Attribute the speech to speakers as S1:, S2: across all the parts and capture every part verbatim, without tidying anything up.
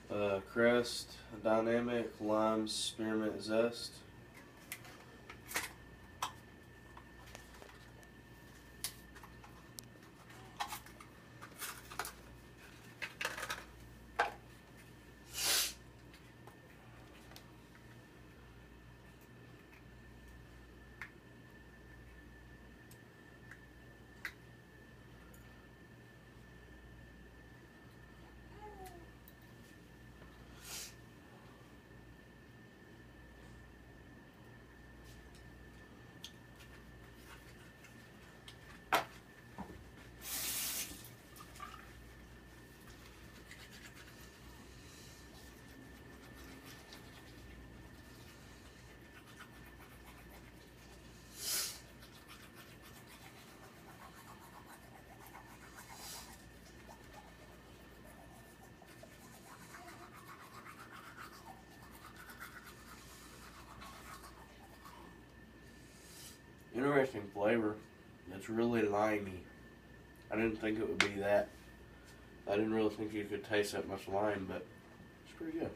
S1: Uh, Crest Dynamic Lime Spearmint Zest. Interesting flavor. It's really limey. I didn't think it would be that. I didn't really think you could taste that much lime, but it's pretty good.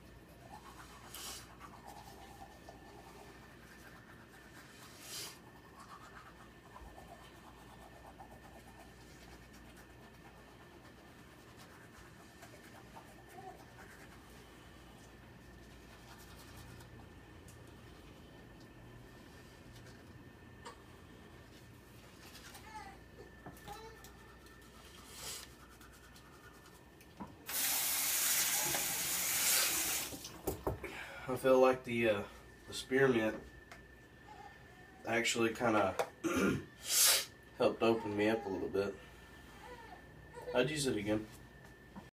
S1: I feel like the uh, the spearmint actually kind of helped open me up a little bit. I'd use it again.